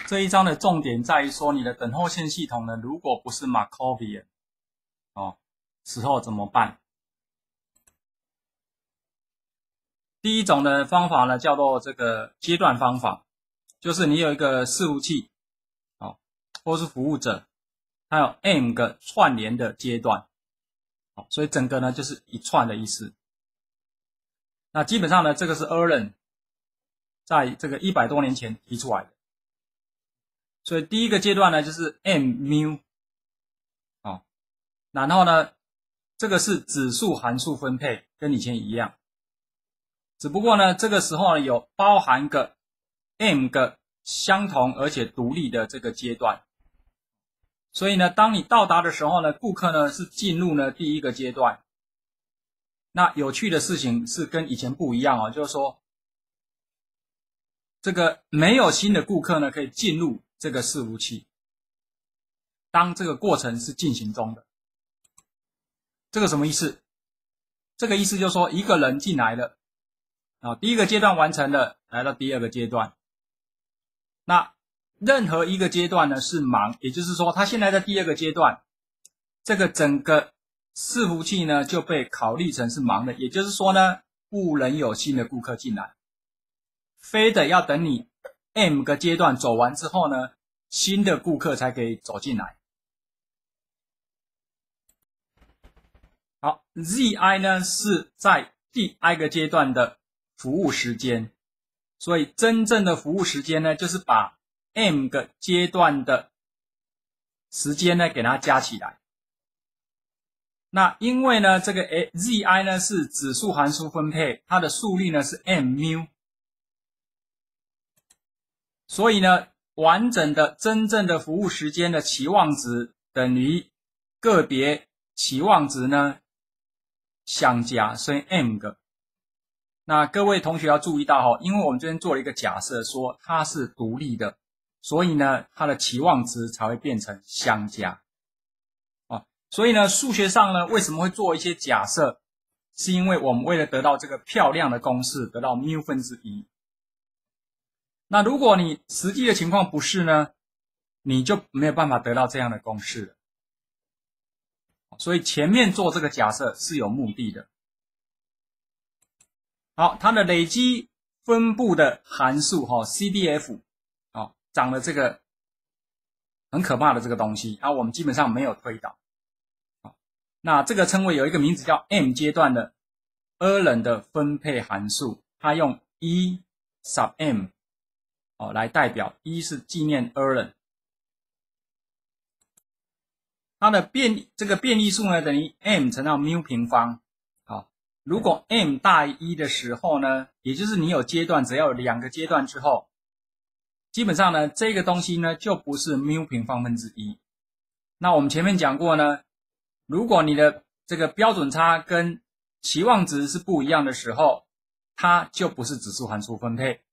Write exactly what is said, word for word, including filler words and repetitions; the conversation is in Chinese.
这一章的重点在于说，你的等候线系统呢，如果不是 Markovian 哦，时候怎么办？第一种的方法呢，叫做这个阶段方法，就是你有一个伺服器，哦，或是服务者，它有 m 个串联的阶段，哦，所以整个呢就是一串的意思。那基本上呢，这个是 Erlang 在这个一百多年前提出来的。所以第一个阶段呢，就是 M-mu 哦，然后呢，这个是指数函数分配，跟以前一样，只不过呢，这个时候呢有包含个 M 个相同而且独立的这个阶段。所以呢，当你到达的时候呢，顾客呢是进入呢第一个阶段。那有趣的事情是跟以前不一样哦，就是说，这个没有新的顾客呢可以进入这个伺服器，当这个过程是进行中的。这个什么意思？这个意思就是说，一个人进来了，啊，第一个阶段完成了，来到第二个阶段。那任何一个阶段呢是忙，也就是说，他现在在第二个阶段，这个整个伺服器呢就被考虑成是忙的，也就是说呢，不能有新的顾客进来，非得要等你 M 个阶段走完之后呢，新的顾客才可以走进来。好 ，Z I 呢是在第 I 个阶段的服务时间，所以真正的服务时间呢，就是把 M 个阶段的时间呢给它加起来。那因为呢，这个 Z I 呢是指数函数分配，它的速率呢是 M-mu， 所以呢，完整的真正的服务时间的期望值等于个别期望值呢相加，所以 M 个。那各位同学要注意到哈，因为我们这边做了一个假设，说它是独立的，所以呢，它的期望值才会变成相加。哦，所以呢，数学上呢，为什么会做一些假设？是因为我们为了得到这个漂亮的公式，得到 mu 分之一。那如果你实际的情况不是呢，你就没有办法得到这样的公式了。所以前面做这个假设是有目的的。好，它的累积分布的函数哈 C D F 哦，长了这个很可怕的这个东西啊，我们基本上没有推导。好，那这个称为有一个名字叫 M 阶段的 Erlang 的分配函数，它用 E sub M 哦来代表， E 是纪念 Erlang。它的变这个变异数呢等于 M 乘上 mu 平方。好，如果 M 大于一的时候呢，也就是你有阶段，只要有两个阶段之后，基本上呢这个东西呢就不是 mu 平方分之一。那我们前面讲过呢，如果你的这个标准差跟期望值是不一样的时候，它就不是指数函数分配。